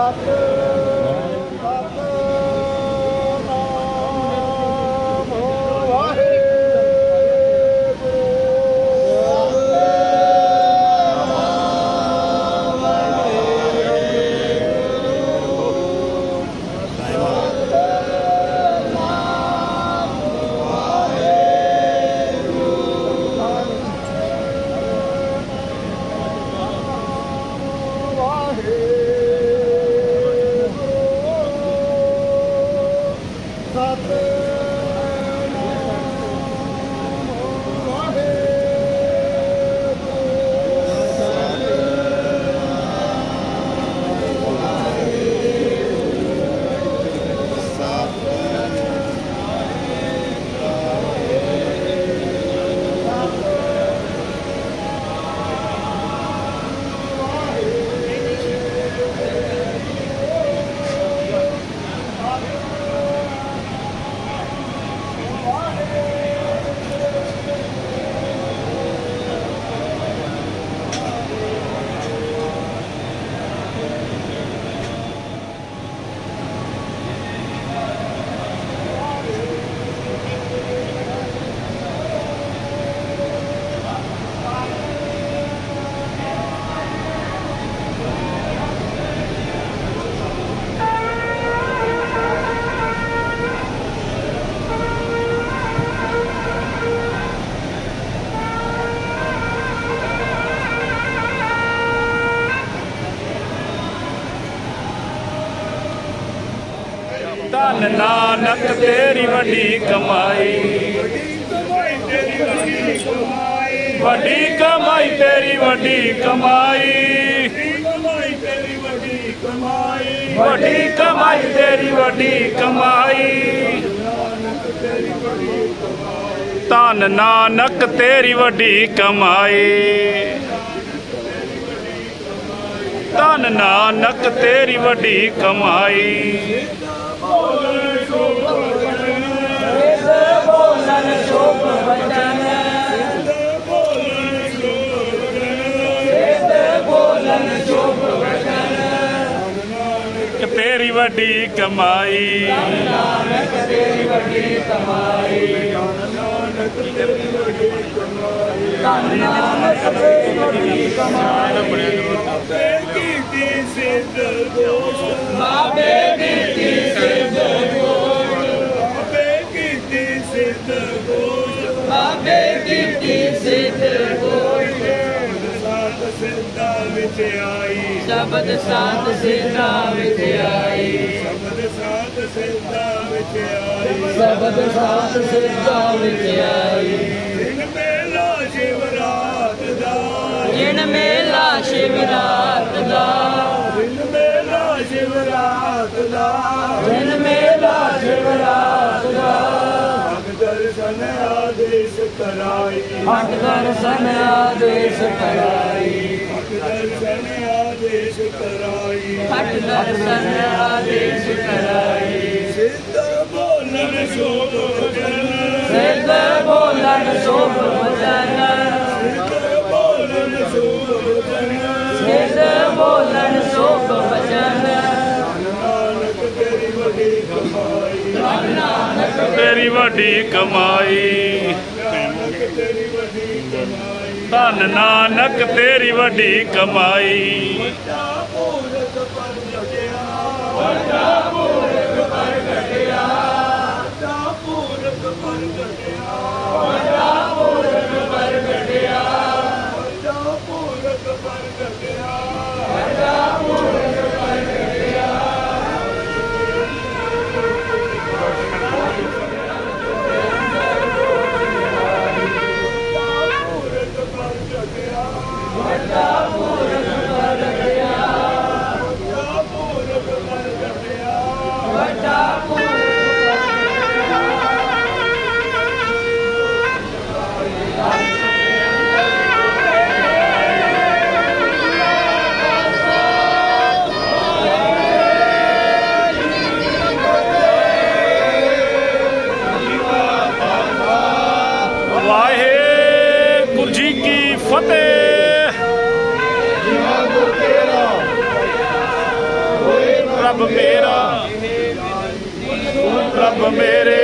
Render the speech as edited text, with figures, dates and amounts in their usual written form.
धन नानक तेरी वड्डी कमाई, वड्डी कमाई तेरी वड्डी कमाई, वड्डी कमाई तेरी वड्डी कमाई। धन नानक तेरी वड्डी कमाई, धन नानक तेरी वड्डी कमाई। तेरी वड्डी कमाई, तेरी वड्डी कमाई, शब्द सात सिद्धा विच आई, शब्द सात सिद्धा विच आई, शब्द सात सिद्धा विच आई। जिन मेला शिवरात दा, जिन मेला शिवरात दा, जिन मेला शिवरात दा, जिन मेला शिवरात दा। हक दर्शन आदेश कराई, हक दर्शन आदेश कराई, दर्शन आदेश कराई, हट दर्शन आदेश कराई। सिद्ध बोलन शोभ वचन, सिद्ध बोलन शोभ वचन, सिद्ध बोलन शोभ वचन, सिद्ध बोलन शोभ वचन। नानक तेरी वड्डी कमाई, नानक तेरी वड्डी कमाई, नानक तेरी वड्डी कमाई। धन नानक तेरी वड्डी कमाई। ਪ੍ਰਭ ਮੇਰਾ, ਪ੍ਰਭ ਮੇਰੇ